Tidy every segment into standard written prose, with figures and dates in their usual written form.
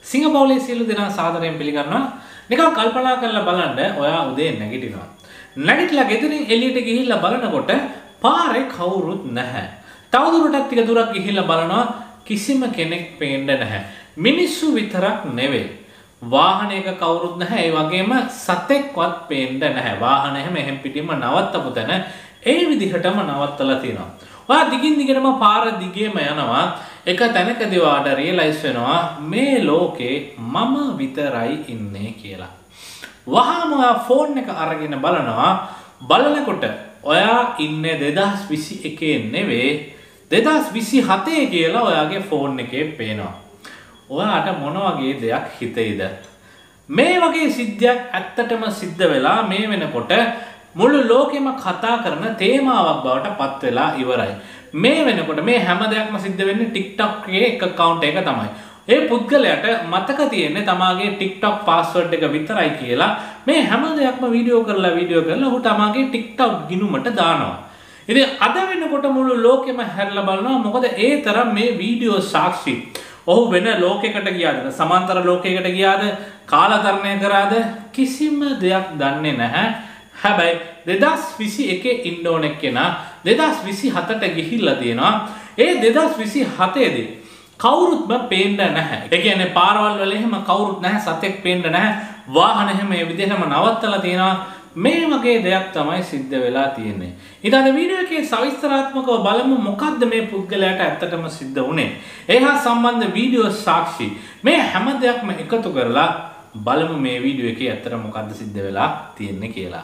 සිංගප්පූරුවේ සියලු දෙනා සාදරයෙන් පිළිගන්නවා. නිකන් කල්පනා කරලා බලන්න ඔයා උදේ නැගිටිනවා. නැගිටලා ගෙදරින් එළියට ගිහිල්ලා බලනකොට පාරේ කවුරුත් නැහැ. තවදුරටත් ටික දුරක් ගිහිල්ලා බලනවා කිසිම කෙනෙක් පේන්නේ නැහැ. මිනිස්සු විතරක් නෙවෙයි. වාහනයක කවුරුත් නැහැ. ඒ වගේම සතෙක්වත් පේන්නේ නැහැ. වාහන හැම එහෙම් පිටින්ම නවත්තපු තැන ඒ විදිහටම නවත්තලා තියෙනවා. ඔයා දිගින් දිගටම පාර දිගේම යනවා. එක තැනකදී වාට රියලයිස් වෙනවා මේ ලෝකේ මම විතරයි ඉන්නේ කියලා. වහාම ඔයා ෆෝන් එක අරගෙන බලනවා. බලනකොට ඔයා ඉන්නේ 2021 නෙවෙයි 2027 කියලා ඔයාගේ ෆෝන් එකේ පේනවා. ඔයාට මොන වගේ දෙයක් හිතෙයිද? මේ වගේ සිද්ධියක් ඇත්තටම සිද්ධ වෙලා මේ වෙනකොට මුළු ලෝකෙම කතා කරන තේමාවක් බවට පත් වෙලා ඉවරයි. මේ වෙනකොට මේ හැම දෙයක්ම සිද්ධ වෙන්නේ TikTok එකේ එක account එක තමයි. ඒ පුද්ගලයාට මතක තියෙන්නේ තමාගේ TikTok password එක විතරයි කියලා මේ හැම දෙයක්ම වීඩියෝ කරලා ඔහු තමාගේ TikTok ගිණුමට දානවා. ඉතින් අද වෙනකොට මුළු ලෝකෙම හැරලා බලනවා මොකද ඒ තරම් මේ වීඩියෝ සාක්ෂි. ඔහු වෙන ලෝකයකට ගියාද? සමාන්තර ලෝකයකට ගියාද? කාලතරණය කරාද? කිසිම දෙයක් දන්නේ නැහැ. හැබැයි 2021 ඉන්න ඕන කෙනා 2027ට ගිහිල්ලා තියෙනවා. ඒ 2027 දී කවුරුත්ම පේන්නේ නැහැ. ඒ කියන්නේ පාරවල් වල එහෙම කවුරුත් නැහැ, සතෙක් පේන්නේ නැහැ. වාහන එහෙම මේ විදිහටම නවත්තලා තියෙනවා. මේ වගේ දෙයක් තමයි සිද්ධ වෙලා තියෙන්නේ. ඊට අද වීඩියෝ එකේ සවිස්තරාත්මකව බලමු මොකද්ද මේ පුද්ගලයාට ඇත්තටම සිද්ධ වුනේ. ඒ හා සම්බන්ධ වීඩියෝ සාක්ෂි මේ හැම දෙයක්ම එකතු කරලා බලමු මේ වීඩියෝ එකේ ඇත්තට මොකද්ද සිද්ධ වෙලා තියෙන්නේ කියලා.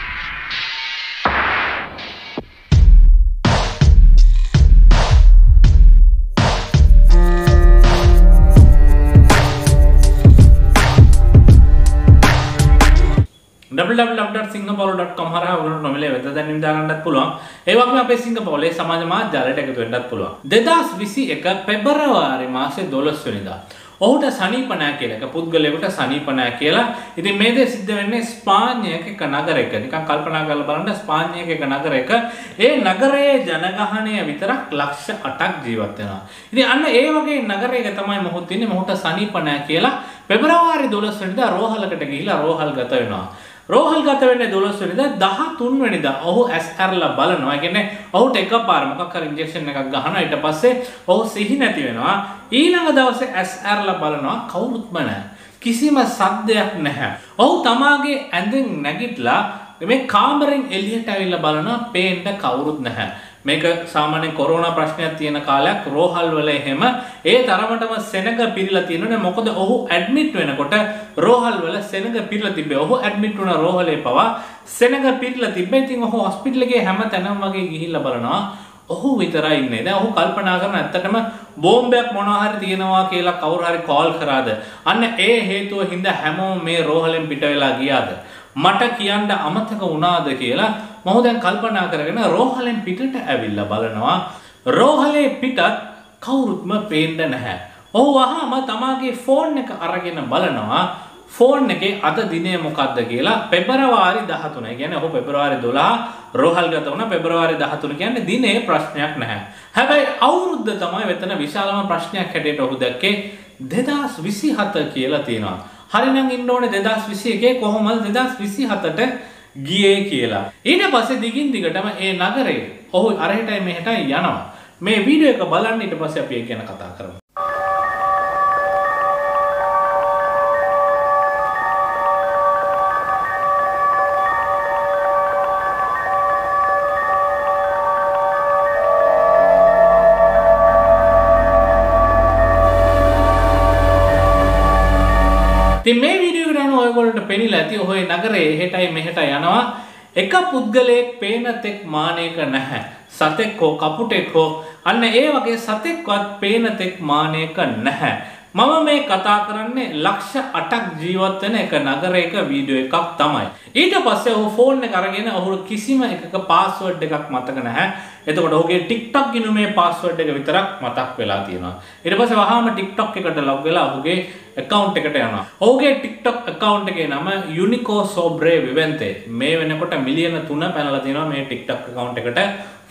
www.singapore.com හරහා ඔයගොල්ලෝ නොමිලේ වෙත දැනීම් දාගන්නත් පුළුවන්. ඒ වගේම අපේ සිංගප්පූරුවේ සමාජ මාධ්‍යාලයට එකතු වෙන්නත් පුළුවන්. 2021 පෙබරවාරි මාසේ 12 වෙනිදා ඔහුට සනීප නැහැ කියලා එක පුද්ගලයෙකුට සනීප නැහැ කියලා. ඉතින් මේ දේ සිද්ධ වෙන්නේ ස්පාඤ්ඤයක එක නගරයක. නිකන් කල්පනා කරලා බලන්න ස්පාඤ්ඤයක එක නගරයක. ඒ නගරයේ ජනගහනය විතරක් ලක්ෂ 8ක් ජීවත් වෙනවා. ඉතින් අන්න ඒ වගේ නගරයක තමයි මොහොත් ඉන්නේ. මොහොත සනීප නැහැ කියලා පෙබරවාරි 12 වෙනිදා රෝහලකට ගිහිල්ලා රෝහල් ගත වෙනවා. රෝහල් ගත වෙන්නේ 12 වෙනිදා 13 වෙනිදා ඔහු ඇස් ඇරලා බලනවා. ඒ කියන්නේ ඔහුට එකපාර මොකක් හරි ඉන්ජෙක්ෂන් එකක් ගහනවා. ඊට පස්සේ ඔහු සිහි නැති වෙනවා. ඊළඟ දවසේ ඇස් ඇරලා බලනවා කවුරුත්ම නැහැ. කිසිම සද්දයක් නැහැ. ඔහු තමාගේ ඇඳෙන් නැගිටලා මේ කාමරෙන් එළියට ඇවිල්ලා බලනවා පේන්න කවුරුත් නැහැ. මේක සාමාන්‍ය කොරෝනා ප්‍රශ්නයක් තියෙන කාලයක් රෝහල් වල එහෙම ඒ තරමටම සෙනඟ පිරিলা තියෙනනේ. මොකද ඔහු ඇඩ්මිට් වෙනකොට රෝහල් වල සෙනඟ පිරিলা තිබ්බේ. ඔහු ඇඩ්මිට් වුණ රෝහලේ පවා සෙනඟ පිරিলা තිබ්බේ. ඉතින් ඔහු හොස්පිටල් එකේ හැම තැනම වගේ ගිහිල්ලා බලනවා ඔහු විතරයි ඉන්නේ. දැන් ඔහු කල්පනා කරන ඇත්තටම බෝම්බයක් මොනවා හරි තියෙනවා කියලා කවුරු හරි කෝල් කරාද? අන්න ඒ හේතුව හින්දා හැමෝම මේ රෝහලෙන් පිට වෙලා ගියාද? මට කියන්න අමතක වුණාද කියලා මම දැන් කල්පනා කරගෙන රෝහලෙන් පිටට ඇවිල්ලා බලනවා. රෝහලේ පිටත් කවුරුත්ම පේන්නේ නැහැ. ඔහු වහාම තමාගේ ෆෝන් එක අරගෙන බලනවා. ෆෝන් එකේ අද දිනේ මොකද්ද කියලා පෙබරවාරි 13. ඒ කියන්නේ ඔහු පෙබරවාරි 12 රෝහල් ගත වුණා. පෙබරවාරි 13 කියන්නේ දිනේ ප්‍රශ්නයක් නැහැ. හැබැයි අවුරුද්ද තමයි වෙතන විශාලම ප්‍රශ්නයක් හැටියට ඔහු දැක්කේ 2027 කියලා තියෙනවා. හරිනම් ඉන්න ඕනේ 2021 කොහොමද 2027ට ගියේ කියලා. ඊට පස්සේ දිගින් දිගටම ඒ නගරේ ඔහු අරහෙටයි මෙහෙටයි යනවා. මේ වීඩියෝ එක බලන්න ඊට පස්සේ අපි ඒක ගැන කතා කරමු. ඉතින් මේ වීඩියෝ එක ගන්න ඔයගොල්ලන්ට පෙනිලා ඇති ඔය නගරේ එහෙටයි මෙහෙටයි යනවා. එක පුද්ගලයෙක් පේන තෙක් මානෙක නැහැ. සතෙක් හෝ කපුටෙක් හෝ අන්න ඒ වගේ සතෙක්වත් පේන තෙක් මානෙක නැහැ. මම මේ කතා කරන්නේ ලක්ෂ 8ක් ජීවත් වෙන එක නගරයක වීඩියෝ එකක් තමයි. ඊට පස්සේ ඔහු ෆෝන් එක අරගෙන ඔහු කිසිම එකක පාස්වර්ඩ් එකක් මතක නැහැ. එතකොට ඔහුගේ TikTok ගිණුමේ පාස්වර්ඩ් එක විතරක් මතක් වෙලා තියෙනවා. ඊට පස්සේ වහාම TikTok එකට ලොග් වෙලා ඔහුගේ account එකට යනවා. ඔහුගේ TikTok account එකේ නම Unico Sobre Vivente. මේ වෙනකොට මිලියන 3 පැනලා තියෙනවා මේ TikTok account එකට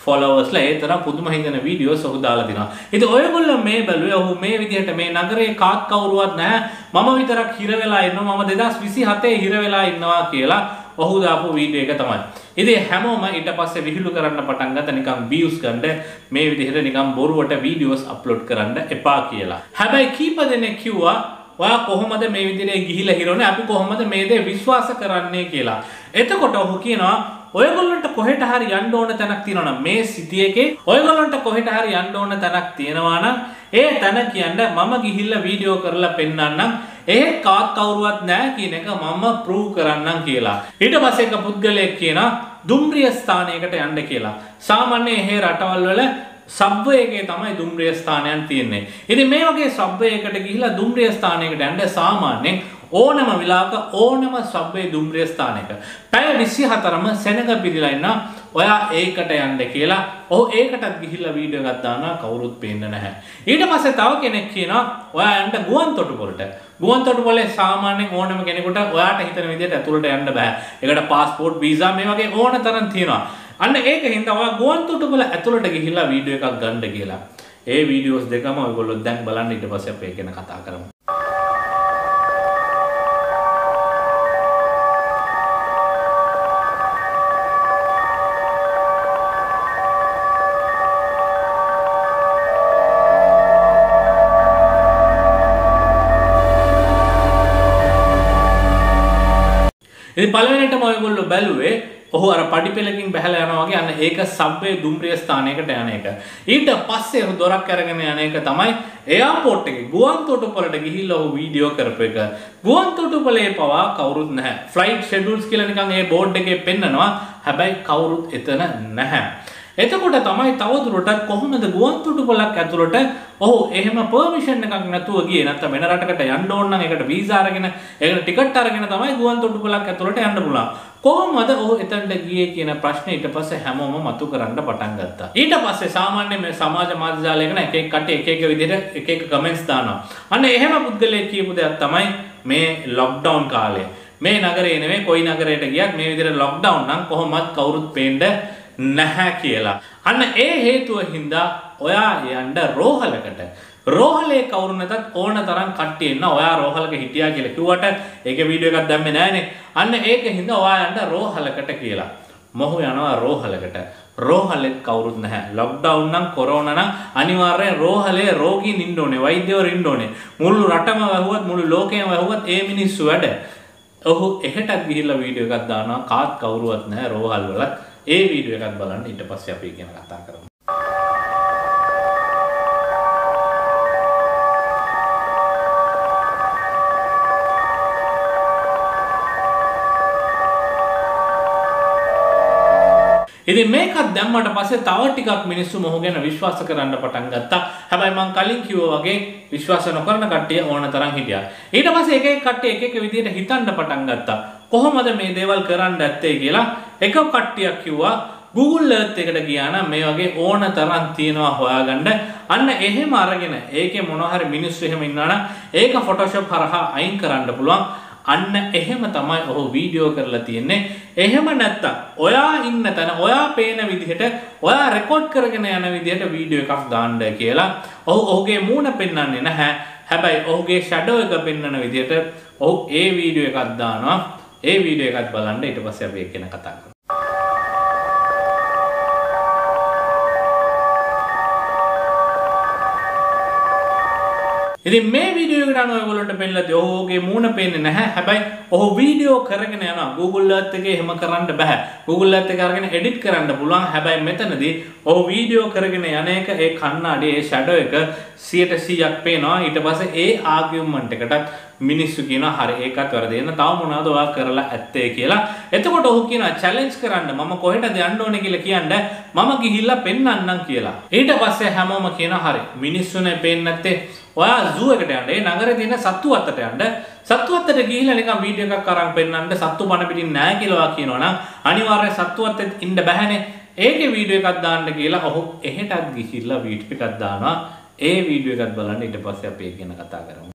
followers ලා ඒ තරම් පුදුම හිතන වීඩියෝස් ඔහු දාලා තිනවා. ඉතින් ඔයගොල්ලෝ මේ බැලුවේ ඔහු මේ විදිහට මේ නගරේ කාත් කවුරුවත් නැහැ. මම විතරක් හිර වෙලා ඉන්නවා. මම 2027 හිර වෙලා ඉන්නවා කියලා ඔහු දාපු වීඩියෝ එක තමයි. ඉතින් හැමෝම ඊට පස්සේ විහිළු කරන්න පටන් ගත්ත නිකන් views ගන්න මේ විදිහට නිකන් බොරුවට වීඩියෝස් අප්ලෝඩ් කරන්න එපා කියලා. හැබැයි කීප දෙනෙක් කිව්වා ඔයා කොහොමද මේ විදිහට ගිහිලා හිරෝනේ අපි කොහොමද මේ දේ විශ්වාස කරන්නේ කියලා. එතකොට ඔහු කියනවා ඔයගොල්ලන්ට කොහෙට හරි යන්න ඕන තැනක් තියෙනවා නම් මේ සිටි එකේ ඔයගොල්ලන්ට කොහෙට හරි යන්න ඕන තැනක් තියෙනවා නම් ඒ තැන කියන්නේ මම ගිහිල්ලා වීඩියෝ කරලා පෙන්නන්නම් එහෙත් කාත් කවුරුවත් නැහැ කියන එක මම ප්‍රූව් කරන්නම් කියලා. ඊට පස්සේ එක පුද්ගලයෙක් කියනවා දුම්රිය ස්ථානයකට යන්න කියලා. සාමාන්‍යයෙන් එහෙ රටවල් වල සබ්වේ එකේ තමයි දුම්රිය ස්ථානයන් තියෙන්නේ. ඉතින් මේ වගේ සබ්වේ එකට ගිහිලා දුම්රිය ස්ථානයකට යන්න සාමාන්‍යයෙන් ඕනම වෙලාවක ඕනම සබ්වේ දුම්රිය ස්ථානයක පැය 24ම සෙනඟ පිරීලා ඉන්න ඔයා ඒකට යන්න කියලා. ඔහු ඒකටත් ගිහිල්ලා වීඩියෝ එකක් දානවා කවුරුත් පේන්නේ නැහැ. ඊට පස්සේ තව කෙනෙක් කියනවා ඔයා යන්න ගුවන්තොටුපළට. ගුවන්තොටුපළේ සාමාන්‍යයෙන් ඕනම කෙනෙකුට ඔයාට හිතන විදිහට ඇතුළට යන්න බෑ. ඒකට પાස්පෝර්ට් වීසා මේ වගේ ඕන තරම් තියෙනවා. අන්න ඒක හින්දා ඔයා ගුවන්තොටුපළ ඇතුළට ගිහිල්ලා වීඩියෝ එකක් ගන්න කියලා. ඒ වීඩියෝස් දෙකම ඔයගොල්ලෝ දැන් බලන්න ඊට පස්සේ අපි ඒක ගැන කතා කරමු. ඉතින් පළවෙනිටම ඔයගොල්ලෝ බැලුවේ ඔහු අර පඩිපෙලකින් බහලා යනවා වගේ අන්න ඒක සබ්වේ දුම්රිය ස්ථානයකට යන එක. ඊට පස්සේ ඔහු දොරක් අරගෙන යන එක තමයි එයාපෝට් එකේ ගුවන්තොටුපළට ගිහිල්ලා ඔහු වීඩියෝ කරපු එක. ගුවන්තොටුපළේ පවා කවුරුත් නැහැ. ෆ්ලයිට් ෂෙඩියුල්ස් කියලා නිකන් ඒ බෝඩ් එකේ පෙන්නනවා. හැබැයි කවුරුත් එතන නැහැ. එතකොට තමයි තවදුරටත් කොහොමද ගුවන්තොටුපළක් ඇතුළට ඔහු එහෙම පර්මිෂන් එකක් නැතුව ගියේ නැත්නම් වෙන රටකට යන්න ඕන නම් ඒකට වීසා අරගෙන ඒකට ටිකට් අරගෙන තමයි ගුවන්තොටුපළක් ඇතුළට යන්න පුළුවන්. කොහොමද ඔහු එතනට ගියේ කියන ප්‍රශ්නේ ඊට පස්සේ හැමෝම මතු කරන්න පටන් ගත්තා. ඊට පස්සේ සාමාන්‍ය මේ සමාජ මාධ්‍ය ජාලයක එක එක කට්ටිය එක එක විදිහට එක එක කමෙන්ට්ස් දානවා. අන්න එහෙම පුද්ගලයෙක් කියපු දෙයක් තමයි මේ ලොක්ඩවුන් කාලය. මේ නගරේ නෙමෙයි කොයි නගරයකට ගියත් මේ විදිහට ලොක්ඩවුන් නම් කොහොමවත් කවුරුත් පේන්න නැහැ කියලා. අන්න ඒ හේතුව හින්දා ඔයා යන්න රෝහලකට. රෝහලේ කවුරු නැතත් ඕන තරම් කට්ටිය ඉන්න. ඔයා රෝහලක හිටියා කියලා කිව්වට ඒකේ වීඩියෝ එකක් දැම්මේ නැහනේ. අන්න ඒක හින්දා ඔයා යන්න රෝහලකට කියලා. මොහු යනවා රෝහලකට. රෝහලෙත් කවුරුත් නැහැ. ලොක්ඩවුන් නම් කොරෝනා නම් අනිවාර්යෙන් රෝහලේ රෝගීන් ඉන්න ඕනේ. වෛද්‍යවරු ඉන්න ඕනේ. මුළු රටම වැහුවත් මුළු ලෝකෙම වැහුවත් ඒ මිනිස්සු වැඩ. ඔහු එහෙටත් ගිහිල්ලා වීඩියෝ එකක් දානවා. කාත් කවුරුවත් නැහැ රෝහල් වල. ඒ වීඩියෝ එකත් බලන්න ඊට පස්සේ අපි ගැන කතා කරමු. ඉතින් මේකත් දැම්මට පස්සේ තව ටිකක් මිනිස්සු මොහු ගැන විශ්වාස කරන්න පටන් ගත්තා. හැබැයි මම කලින් කිව්වා වගේ විශ්වාස නොකරන කට්ටිය ඕන තරම් හිටියා. ඊට පස්සේ එක එක කට්ටිය එක එක විදිහට හිතන්න පටන් ගත්තා. කොහොමද මේ දේවල් කරන්න ඇත්තේ කියලා එක කට්ටියක් කිව්වා Google Earth එකට ගියා නම් මේ වගේ ඕන තරම් තියනවා හොයාගන්න. අන්න එහෙම අරගෙන ඒකේ මොනවා හරි මිනිස්සු එහෙම ඉන්නවා නම් ඒක Photoshop හරහා අයින් කරන්න පුළුවන්. අන්න එහෙම තමයි ඔහු වීඩියෝ කරලා තියෙන්නේ. එහෙම නැත්තම් ඔයා ඉන්න තැන ඔයා පේන විදිහට ඔයා රෙකෝඩ් කරගෙන යන විදිහට වීඩියෝ එකක් දාන්න කියලා. ඔහුගේ මූණ පෙන්වන්නේ නැහැ. හැබැයි ඔහුගේ ෂැඩෝ එක පෙන්වන විදිහට ඔහු ඒ වීඩියෝ එකක් දානවා. ඒ වීඩියෝ එකත් බලන්න ඊට පස්සේ අපි ඒක ගැන කතා කරමු. ඉතින් මේ වීඩියෝ එකට අනුව ඔයගොල්ලන්ට පෙන්නලා තියෙන්නේ ඔහුගේ මූණ පේන්නේ නැහැ. හැබැයි ඔහු වීඩියෝ කරගෙන යනවා. Google Earth එකේ එහෙම කරන්න බෑ. Google Earth එක අරගෙන edit කරන්න පුළුවන්. හැබැයි මෙතනදී ඔහු වීඩියෝ කරගෙන යන එක ඒ කණ්ණාඩියේ ඒ shadow එක 100%ක් පේනවා. ඊට පස්සේ ඒ ආගියුමන්ට් එකටත් මිනිස්සු කියනවා හරි ඒකත් වැරදි. එන්න තව මොනවද ඔයා කරලා ඇත්තේ කියලා. එතකොට ඔහු කියනවා challenge කරන්න මම කොහෙටද යන්න ඕනේ කියලා කියන්න මම ගිහිල්ලා පෙන්නන්නම් කියලා. ඊට පස්සේ හැමෝම කියනවා හරි මිනිස්සුනේ පේන්නේ නැත්තේ ඔයා zoo එකට යන්න. ඒ නගරේ තියෙන සත්තු අත්තට යන්න. සත්තු අත්තට ගිහිල්ලා නිකන් වීඩියෝ එකක් අරන් පෙන්නන්න. සත්තු පණ පිටින් නැහැ කියලා ඔයා කියනවනම් අනිවාර්යෙන් සත්තු අත්තෙත් ඉන්න බෑනේ. ඒකේ වීඩියෝ එකක් දාන්න කියලා ඔහු එහෙටත් ගිහිල්ලා වීඩියෝ එකක් දානවා. ඒ වීඩියෝ එකත් බලන්න ඊට පස්සේ අපි ඒක ගැන කතා කරමු.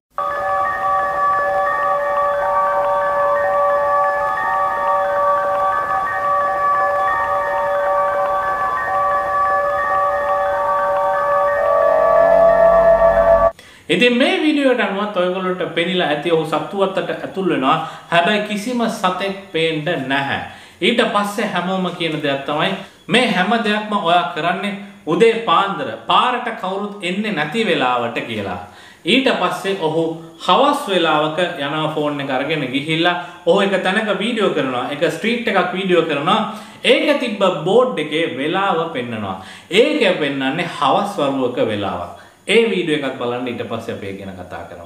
ඉතින් මේ වීඩියෝ එකට අනුවත් ඔයගොල්ලන්ට පෙනිලා ඇති ඔහු සත්තු අතට ඇතුල් වෙනවා. හැබැයි කිසිම සතෙක් පේන්න නැහැ. ඊට පස්සේ හැමෝම කියන දෙයක් තමයි මේ හැම දෙයක්ම ඔයා කරන්නේ උදේ පාන්දර පාරට කවුරුත් එන්නේ නැති වෙලාවට කියලා. ඊට පස්සේ ඔහු හවස් වෙලාවක යනවා ෆෝන් එක අරගෙන ගිහිල්ලා ඔහු එක තැනක වීඩියෝ කරනවා. එක ස්ට්‍රීට් එකක් වීඩියෝ කරනවා. ඒක තිබ්බ බෝඩ් එකේ වෙලාව පෙන්නනවා. ඒක පෙන්නන්නේ හවස් වරුවක වෙලාවක්. ඒ වීඩියෝ එකක් බලන්න ඊට පස්සේ අපි ගැන කතා කරමු.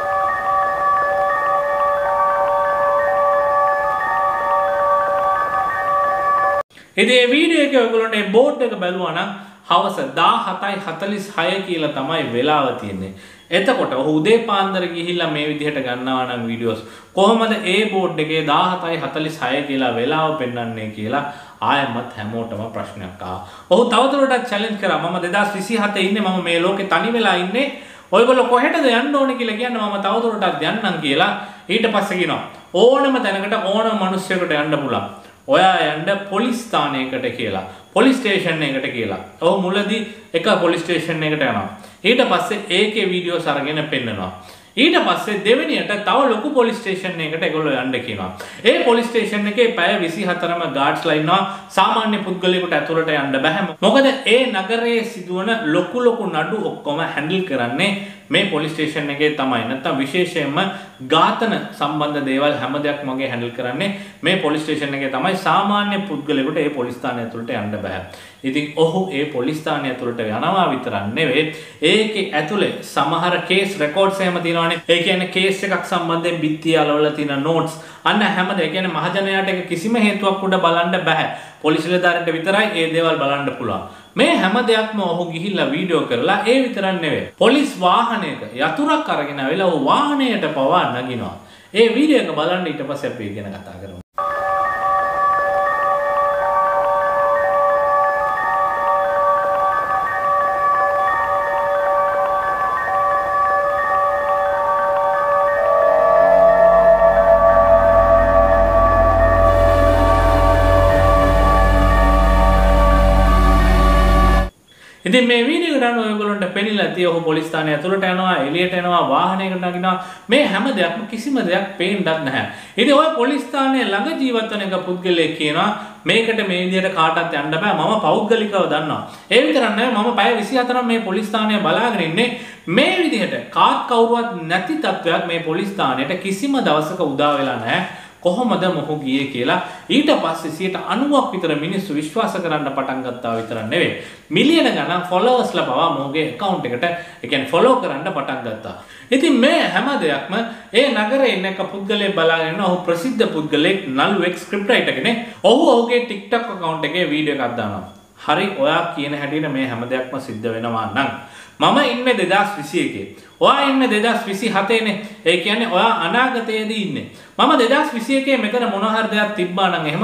ඉතින් මේ වීඩියෝ එකේ ඔයගොල්ලෝ මේ බෝඩ් එක බැලුවා නම් හවස 17:46 කියලා තමයි වෙලාව තියෙන්නේ. එතකොට ඔහු උදේ පාන්දර ගිහිල්ලා මේ විදිහට ගන්නවා නම් වීඩියෝස් කොහොමද ඒ බෝඩ් එකේ 17:46 කියලා වෙලාව පෙන්වන්නේ කියලා ආයෙමත් හැමෝටම ප්‍රශ්නයක් ආවා. ඔහු තවදුරටත් චැලෙන්ජ් කරා මම 2027 ඉන්නේ මම මේ ලෝකේ තනි වෙලා ඉන්නේ. ඔයගොල්ලෝ කොහෙටද යන්න ඕනේ කියලා කියන්නේ මම තවදුරටත් යන්නම් කියලා. ඊට පස්සේ කියනවා ඕනම තැනකට ඕනම මිනිස්සුෙකුට යන්න පුළුවන්. ඔයා යන්න පොලිස් ස්ථානයකට කියලා. පොලිස් ස්ටේෂන් එකට කියලා. ඔව් මුලදී එක පොලිස් ස්ටේෂන් එකට යනවා. ඊට පස්සේ ඒකේ වීඩියෝස් අරගෙන පෙන්නනවා. ඊට පස්සේ දෙවෙනියට තව ලොකු පොලිස් ස්ටේෂන් එකකට ඒගොල්ලෝ යන්න කියනවා. ඒ පොලිස් ස්ටේෂන් එකේ පැය 24ම ගාඩ්ස්ලා ඉන්නවා. සාමාන්‍ය පුද්ගලයෙකුට ඇතුළට යන්න බෑ. මොකද ඒ නගරයේ සිදුවන ලොකු නඩු ඔක්කොම හැන්ඩල් කරන්නේ මේ පොලිස් ස්ටේෂන් එකේ තමයි. නැත්තම් විශේෂයෙන්ම ඝාතන සම්බන්ධ දේවල් හැම දෙයක්ම වගේ හැන්ඩල් කරන්නේ මේ පොලිස් ස්ටේෂන් එකේ තමයි. සාමාන්‍ය පුද්ගලයෙකුට ඒ පොලිස් ස්ථානය ඇතුළට යන්න බෑ. ඉතින් ඔහු ඒ පොලිස් ස්ථානය ඇතුළට යනවා විතරක් නෙවෙයි ඒකේ ඇතුලේ සමහර කේස් රෙකෝඩ්ස් එහෙම තියෙනවානේ. ඒ කියන්නේ කේස් එකක් සම්බන්ධයෙන් බිත්තිය අලවලා තියෙන නෝට්ස් අන්න හැමදේ. ඒ කියන්නේ මහජනයාට ඒක කිසිම හේතුවක් උඩ බලන්න බෑ. පොලිස් නිලධාරීන්ට විතරයි ඒ දේවල් බලන්න පුළුවන්. මේ හැම දෙයක්ම ඔහු ගිහිල්ලා වීඩියෝ කරලා ඒ විතරක් නෙවෙයි. පොලිස් වාහනයක යතුරක් අරගෙන ආවිලා ඔහු වාහනයට පවා නගිනවා. ඒ වීඩියෝ එක බලන්න ඊට පස්සේ අපි ගැන කතා කරමු. ඉතින් මේ වීඩියෝ එක ගන්න ඔයගොල්ලන්ට පෙනිලා තිය ඔහු පොලිස් ස්ථානය ඇතුළට යනවා එළියට එනවා වාහනයකට නගිනවා මේ හැම දෙයක්ම කිසිම දෙයක් පේන්නත් නැහැ. ඉතින් ඔය පොලිස් ස්ථානයේ ළඟ ජීවත් වෙන එක පුද්ගලයෙක් කියනවා මේකට මේ විදිහට කාටවත් යන්න බෑ මම පෞද්ගලිකව දන්නවා. ඒ විතරක් නෙවෙයි මම පැය 24ක් මේ පොලිස් ස්ථානය බලාගෙන ඉන්නේ මේ විදිහට කාත් කවුරුවත් නැති තත්වයක් මේ පොලිස් ස්ථානයට කිසිම දවසක උදා වෙලා නැහැ. කොහොමද මොහු ගියේ කියලා ඊට පස්සේ 90ක් විතර මිනිස්සු විශ්වාස කරන්න පටන් ගත්තා විතරක් නෙවෙයි මිලියන ගණන් ෆොලෝවර්ස්ලා පවා මොහුගේ account එකට ඒ කියන්නේ ෆොලෝ කරන්න පටන් ගත්තා. ඉතින් මේ හැම දෙයක්ම ඒ නගරේ ඉන්න එක පුද්ගලයෙක් බලාගෙන ඔහු ප්‍රසිද්ධ පුද්ගලෙක් නළුවෙක් ස්ක්‍රිප්ට් රයිටර් කෙනෙක්. ඔහුගේ TikTok account එකේ වීඩියෝ එකක් දානවා. හරි ඔයා කියන හැටියට මේ හැම දෙයක්ම සිද්ධ වෙනවා නම් මම ඉන්නේ 2021. ඔයා ඉන්නේ 2027 නේ. ඒ කියන්නේ ඔයා අනාගතයේදී ඉන්නේ. මම 2021 මෙතන මොන හරි දෙයක් තිබ්බා නම් එහෙම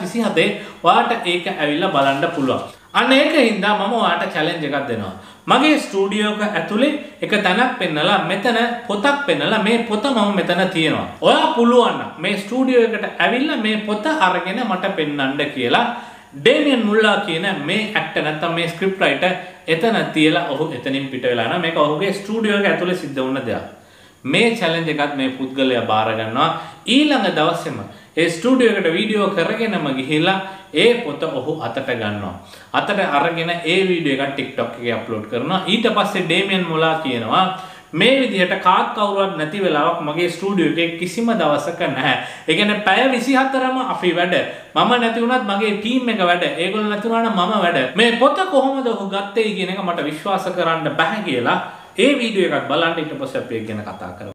2027 ඔයාට ඒක ඇවිල්ලා බලන්න පුළුවන්. අන්න ඒකින්ද මම ඔයාට චැලෙන්ජ් එකක් දෙනවා. මගේ ස්ටුඩියෝ එක ඇතුලේ එක තැනක් පෙන්නලා මෙතන පොතක් පෙන්නලා මේ පොත මම මෙතන තියෙනවා. ඔයා පුළුවන් නම් මේ ස්ටුඩියෝ එකට ඇවිල්ලා මේ පොත අරගෙන මට පෙන්නන්න කියලා ඩේමියන් මුල්ලා කියන මේ ඇක්ටර් නැත්නම් මේ ස්ක්‍රිප්ට් රයිටර් එතන තියලා ඔහු එතනින් පිට වෙලා යනවා. මේක ඔහුගේ ස්ටුඩියෝ එක ඇතුලේ සිද්ධ වුණ දෙයක්. මේ චැලෙන්ජ් එකත් මේ පුද්ගලයා බාර ගන්නවා. ඊළඟ දවසේම ඒ ස්ටුඩියෝ එකට වීඩියෝ කරගෙනම ගිහිල්ලා ඒ පොත ඔහු අතට ගන්නවා. අතට අරගෙන ඒ වීඩියෝ එක TikTok එකේ අප්ලෝඩ් කරනවා. ඊට පස්සේ ඩේමියන් මුලා කියනවා මේ විදිහට කාත් කවුරුවත් නැති වෙලාවක් මගේ ස්ටුඩියෝ එකේ කිසිම දවසක නැහැ. ඒ කියන්නේ පැය 24ම අපි වැඩ. මම නැති වුණත් මගේ ටීම් එක වැඩ. ඒගොල්ලෝ නැති වුණා නම් මම වැඩ. මේ පොත කොහොමද ඔහු ගත්තේ කියන එක මට විශ්වාස කරන්න බෑ කියලා ඒ වීඩියෝ එකක් බලන්න ඊට පස්සේ අපි ඒක ගැන කතා කරමු.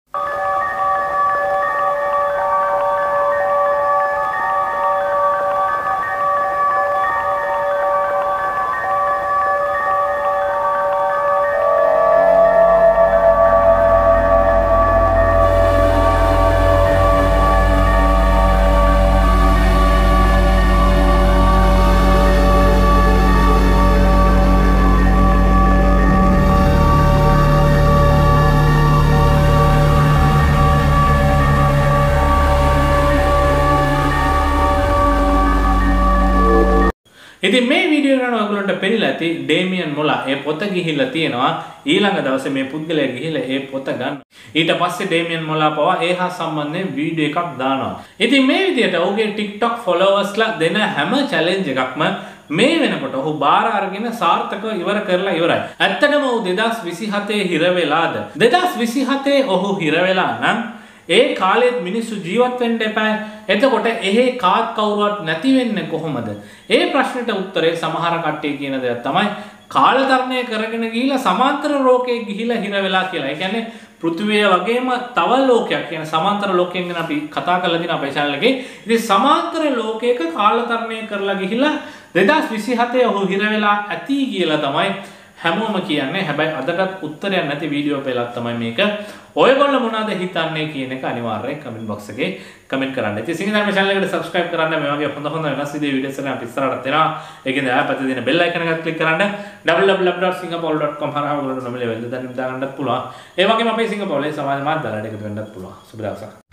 ඉතින් මේ වීඩියෝ එක කරන ඔයගොල්ලන්ට පෙනිලා ඇති ඩේමියන් මොලා ඒ පොත ගිහිල්ලා තියෙනවා ඊළඟ දවසේ මේ පුද්ගලයා ගිහිල්ලා ඒ පොත ගන්න. ඊට පස්සේ ඩේමියන් මොලා පවා ඒ හා සම්බන්ධයෙන් වීඩියෝ එකක් දානවා. ඉතින් මේ විදිහට ඔහුගේ TikTok followers-ලා දෙන හැම challenge එකක්ම මේ වෙනකොට ඔහු බාර අරගෙන සාර්ථකව ඉවර කරලා ඉවරයි. ඇත්තටම ඔහු 2027 හිර වෙලාද? 2027 ඔහු හිර වෙලා නම් ඒ කාලෙත් මිනිස්සු ජීවත් වෙන්න එපා. එතකොට එහෙ කාත් කවුරුවත් නැති වෙන්නේ කොහොමද? ඒ ප්‍රශ්නෙට උත්තරේ සමහර කට්ටිය කියන දේ තමයි කාලතරණය කරගෙන ගිහිලා සමාන්තර ලෝකයේ ගිහිලා හිර වෙලා කියලා. ඒ කියන්නේ පෘථිවිය වගේම තව ලෝකයක් කියන සමාන්තර ලෝකයෙන් ගැන අපි කතා කරලා දින අපේ channel එකේ. ඉතින් සමාන්තර ලෝකයක කාලතරණය කරලා ගිහිලා 2027 ඔහු හිර වෙලා ඇති කියලා තමයි හැමෝම කියන්නේ. හැබැයි අදටත් උත්තරයක් නැති වීඩියෝ පෙළක් තමයි මේක. ඔයගොල්ලෝ මොනවද හිතන්නේ කියන එක අනිවාර්යයෙන් කමෙන්ට් බොක්ස් එකේ කමෙන්ට් කරන්න. ඉතින් සිංහල channel එකට subscribe කරන්න. මේ වගේ හොඳ වෙනස් වීඩියෝස් වලින් අපි ඉස්සරහට එනවා. ඒකෙන් ආයෙ පැත්තේ තියෙන bell icon එකත් click කරන්න. www.singapore.com හරහා ඔයගොල්ලෝ නොමිලේ වෙළඳ දැනුම් දාගන්නත් පුළුවන්. ඒ වගේම අපේ සිංගප්පූරුවේ සමාජ මාධ්‍ය වලට එකතු වෙන්නත් පුළුවන්. සුබ දවසක්.